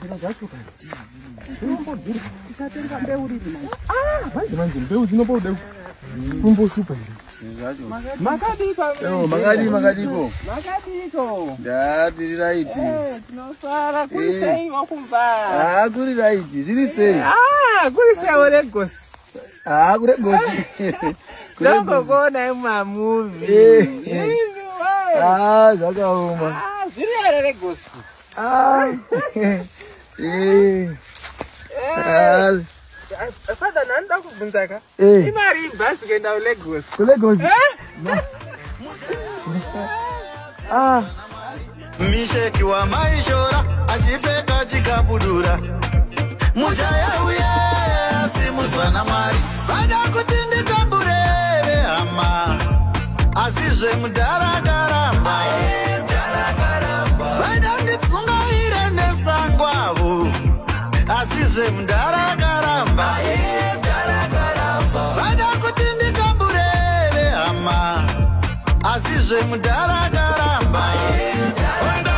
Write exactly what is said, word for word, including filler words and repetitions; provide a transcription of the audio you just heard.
Ah, manje manje mbeu zinopode kumboshupa hivi. Makadiko. Oh, makadi makadiko. Makadiko. Da, tiri right. Eh, tinosara kuri sei wakumba. Ah, kuri right. Zviri sei? Ah, kuri sei wa Lagos. Ah, kuri Lagos. Dongo kona ma movie. Eh. Ah, zvakaoma. Ah, zviri Lagos. Ah. Eh. Ah. Father nanda kubunzaka. Eh. Imari basi kenda Lagos. Ku Lagos. Ah. Misheki wa maishora ajipeka chikabudura. Mujaya uya simuzwana mari. Bada kutindi tamburere ama. Asizwe mudara karamba. Bada nditsunga ire nesangwavu. Asizwe mudara karamba. Bada kutindi tamburere ama. Asizwe mudara karamba.